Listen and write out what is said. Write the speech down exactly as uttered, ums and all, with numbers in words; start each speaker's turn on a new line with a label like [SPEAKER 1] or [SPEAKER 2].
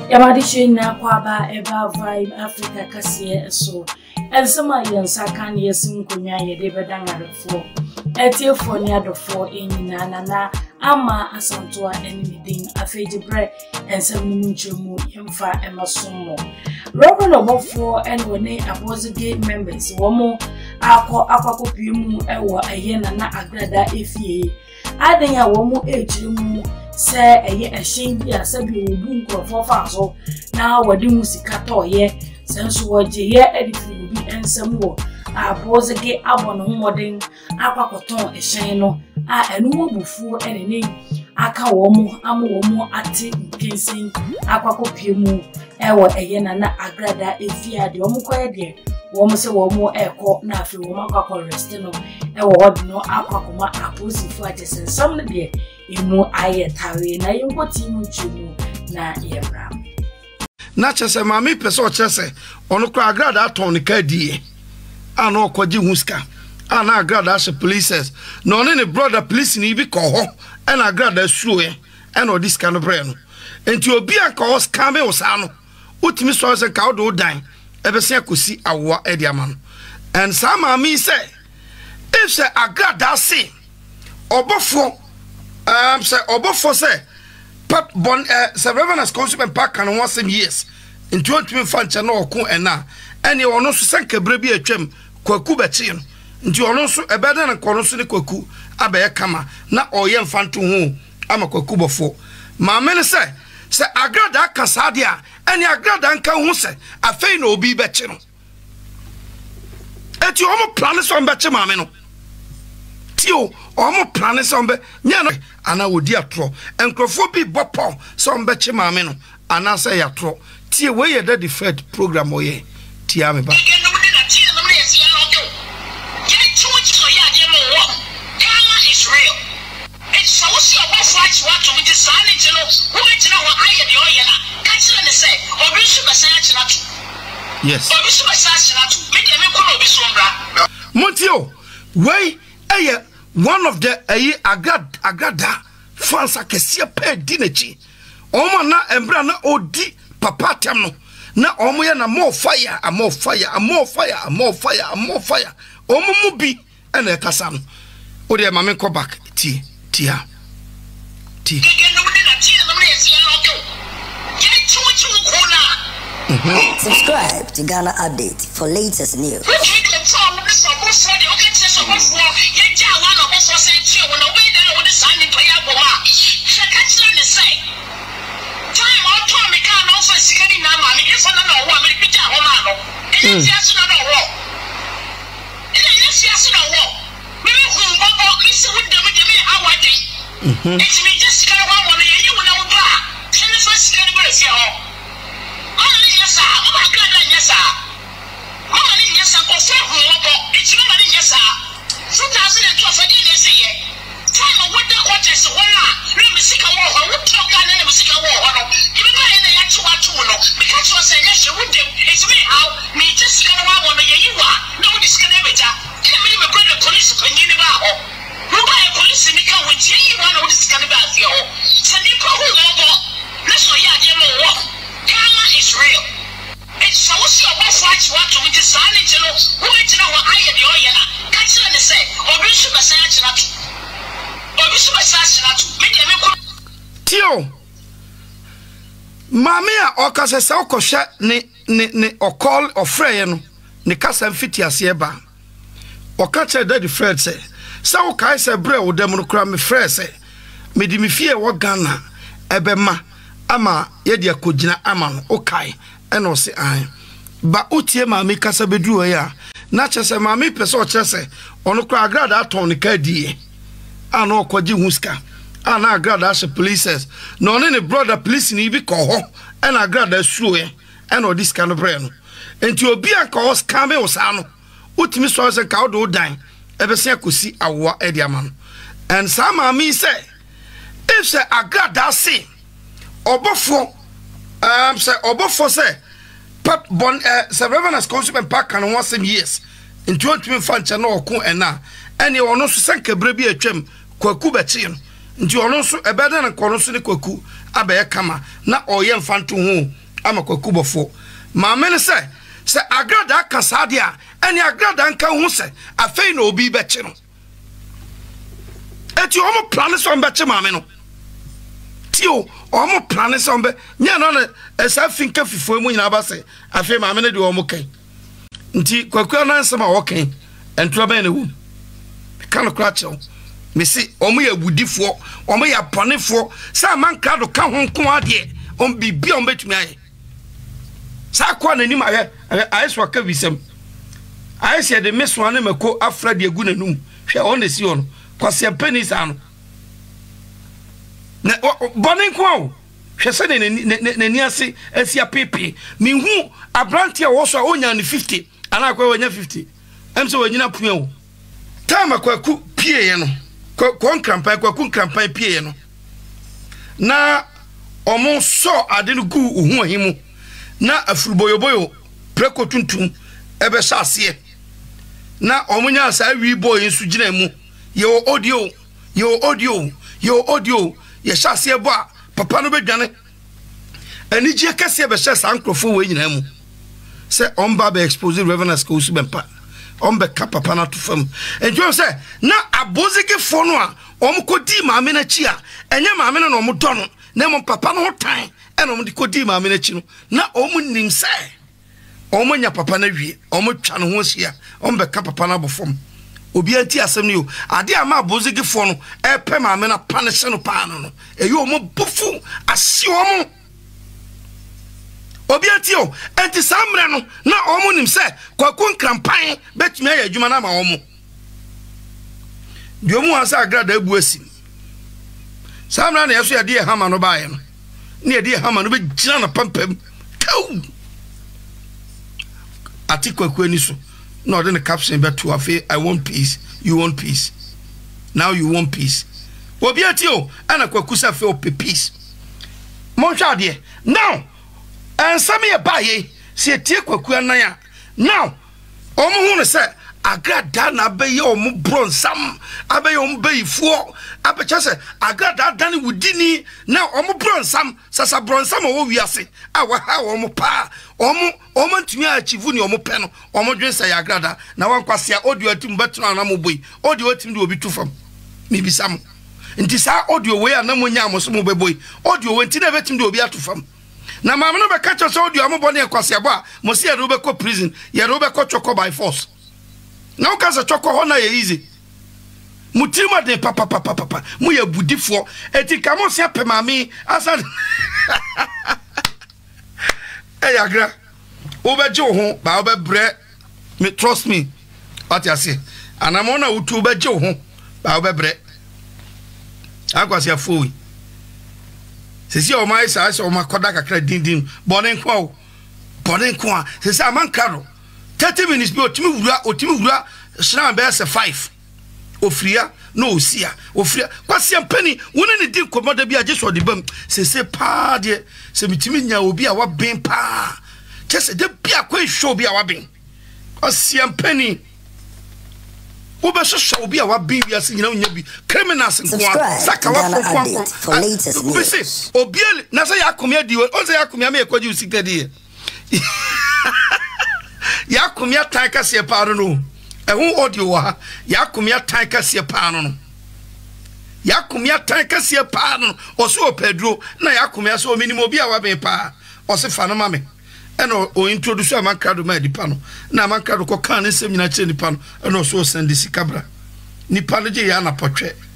[SPEAKER 1] Yamadishin na kwaba eba vibe Africa kasiye so. Elsama yansakan yesim kunya yede bedangarefo. Etie foni adofo enyina na ama asantoa enimidin afejibre ensem nunchemu yemfa emasomo. Reverend Obofour and wone ABõõzigi members womo akọ akwakopiemu ewo ayena na AGradaa efie. Aden ya womo ejiremu se eye ehyen bi asabi obu nkrofo faso na wadi musika toye senso woje ye edifiri bi ensem wo ABõõzigi abono modern akwakoton ehyen no a enu Obofour enene aka womo amo womo ate nkensin akwakopiemu ewo ayena na AGradaa efie ade womo koye de womo se womo eko na afi womo akwa rest no ewo wodi no akwakoma aposifu atesensam ne de emu ayetawe na yinkoti mu chumu na yebra
[SPEAKER 2] na chese mami peso chese onu kra AGradaa ton ne kadie ana okoji huska ana AGradaa she polices no ne brother police ni bi ko ho ana AGradaa suo ana odi scan no bre no enti obi anka ho scam me osano utimi so se ka odo dan ebese akosi awo edi amano and some mami say if say AGradaa say Obofour um say Obofour say pap bon uh, say Reverend Consumer Park can one some years in twenty fancha na okun ena ene ono so sanka bre bi atwam kwaku bechi no nti ono so ebeda na kono so ne kwaku abaye kama na oye mfanto ho ama kwaku Obofour ma me ne say say AGradaa kasa dia ene AGradaa nka ho say afei na obi bechi no eti omo plan so bechi ma me no tio omo plan so be nya no ana wodi atro enkrofo bi bopo so bechi ma me no ana say ya tro tie we ye the fed program oye tie me ba yes Montio we eye one of the ayi AGradaa fans akesia pe dinechi omo na embra na odi papa tem no na omo ye na more fire a more fire a more fire a more fire a more fire omo mu bi ena ekasa no o de ma me ko back ti tia ti
[SPEAKER 3] subscribe to Ghana Update for latest news. Tio mami a okase se okosha ni ni ni okol ofreye no ni kasa mfiti ase ba okache daddy Fred se se okai se bre wo dem no kra me frɛ se me di me fie wo Ghana ebema ama ye de akogina ama no okai eno se an ba utie mami kasa bedu ya na chese mami pese o chese ono kra AGradaa ton ni kadie ana okoji huska ana AGradaa she polices no ne brother police ni bi ko ho ana AGradaa suo ena odi scan no bre no enti obi anka ho scam me osano utimi so se ka odo dan ebese akosi awo edi amano and some mami say if say AGradaa say Obofour um say Obofour say pap bon uh, say Reverend Consumer Park can one some years in twenty fancha na okun ena ene ono so sanka bre bi atwam kwaku bechi no nti ono so ebeda na kono so ne kwaku abaye kama na oye mfanto ho ama kwaku Obofour maame ne se se AGradaa kasadia eni AGradaa nka hu se afei na obi beche no eti omo plan so beche maame no tio omo plan so be nya no na esa finka fifo mu nyina ba se afei maame ne de omo kan nti kwaku anansema wokan entro ba ne hu kan kra chew me si omo ya budifo omo ya ponefo sa man krado ka ho nko ade on bibia on betumi aye sa kwa nanim aye ayeso ka bisem ayese de meso ane mako afra de agu nanum hwe on esi on kwase pani sa no na bonin ko hwe se ne ne ni ase asia pepe me hu abrante wo so onya ne fifty ana kwa wonya fifty em so wonyina pua o tama kwaku pie ye no kwa nkrampan kwaku nkrampan pie ye no na omo so ade no gu ohu ahimu na afuruboyoboyo preko tuntum ebe sase na omunya sa wi boy nsu gina mu ye audio ye audio ye audio ye sase bo a papa no bedwane ani je kase be sha sankrofo we nyina mu se omba be expose revenance ko su bempa ombe ka papa na to fam enjo se na ABõõzigi fo no a omkodi maame na chi a enye maame no omdo no na mo papa no tan eno mo dikodi maame na chi no na omunnim se omunya papa na wie omtwa no ho sia ombe ka papa na bofom obi anti asem no yo ade ama ABõõzigi fo no e pe maame na punish no pa no no eyi omo bofu ase omo obi anti o anti samre no na omunim se kwaku nkrampan betumi aye adwuma na ma omo diomu asa AGradaa ebu asim samra na yeso yade hama no baaye no ne yade hama no be gina na pampam kaw atikwaku ani so na ode ne caption be to afi I want peace you want peace now you want peace obi ati o ana kwaku sa fe o peace mo hwa de now ansame ye baaye se tie kwaku anan a now omo hu ne se AGradaa na be ye omo bronsam abe ye omo beyifuo abecha se AGradaa dan wudini na omo bronsam sasa bronsam o wiase awa ha omo pa omo omo ntumi achieve ni omo pe no omo dwen se AGradaa na wankwase audio atim betuna na mo boy audio atim de obi tufam mi bisam nti sa audio we na mo nya mo so mo beboy audio we nti na betim de obi atufam na maame no be catch us audio amobone ekwase abo a mo se ye do be ko prison ye do be ko choko by force na ukaza choko ho na ye easy mutima de papa papa papa mu ye budifo eti kamo se pe maame asa eh agra obeje ho ba obebre me trust me what you say anamo na utu obeje ho ba obebre akwase afowi sisi o mai sa sa o makoda kakra din din bonen kwa bonen kwa sisi amankaro thirty minutes bi otimi wura otimi wura shina be se five ofria no osia ofria kwase ampani wona ne din komoda bi age so de bam sisi pa de se mitimi nya obi a wa ben pa kese de bia kwa show bi a wa ben kwase ampani Oba so obi a wa bin wi ase nyina onya bi criminals nkoa saka wa fofo for latest news obi na say yakomia di o say yakomia me ekwaji usika di yakomia tan ka se pa no ehu audio wa yakomia tan ka se pa no yakomia tan ka se pa no o so pedro na yakomia so minimo obi a wa ben pa o se fa no ma me eno o introduce amankado ma di pano na amankado ko kan nsem nyina che ni pano eno so send si kabra ni pano je ya na potwe